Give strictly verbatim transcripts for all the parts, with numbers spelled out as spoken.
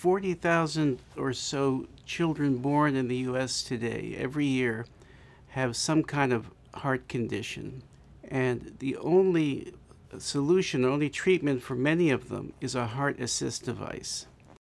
forty thousand or so children born in the U S today, every year, have some kind of heart condition. And the only solution, the only treatment for many of them is a heart assist device.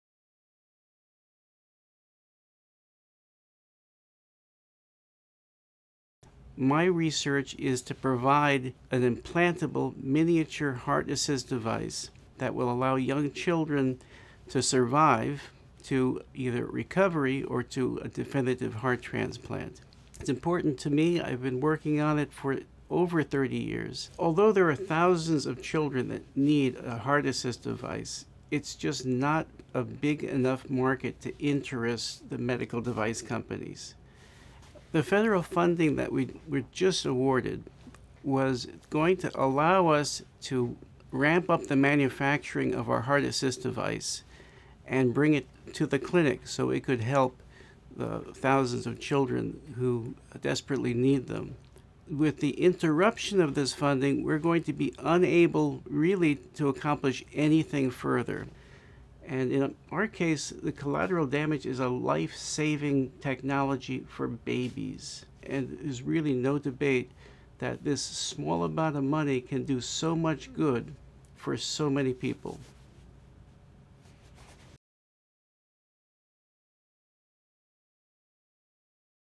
My research is to provide an implantable miniature heart assist device that will allow young children to survive to either recovery or to a definitive heart transplant. It's important to me. I've been working on it for over thirty years. Although there are thousands of children that need a heart assist device, it's just not a big enough market to interest the medical device companies. The federal funding that we were just awarded was going to allow us to ramp up the manufacturing of our heart assist device and bring it to the clinic so it could help the thousands of children who desperately need them. With the interruption of this funding, we're going to be unable really to accomplish anything further. And in our case, the collateral damage is a life-saving technology for babies. And there's really no debate that this small amount of money can do so much good for so many people.